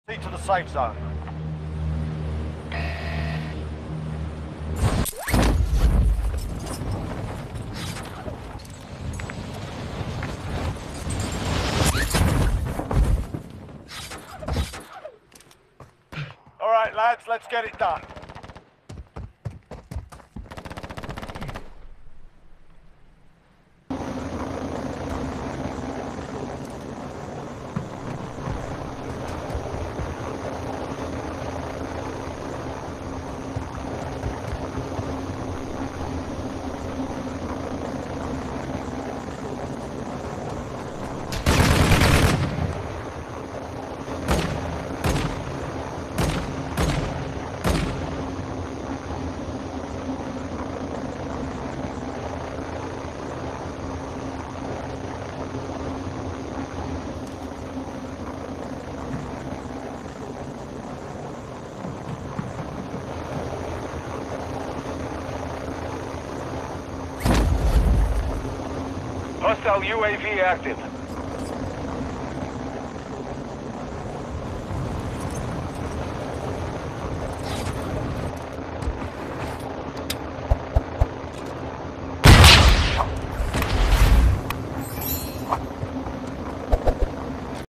Proceed to the safe zone. All right, lads, let's get it done. Hostile UAV active.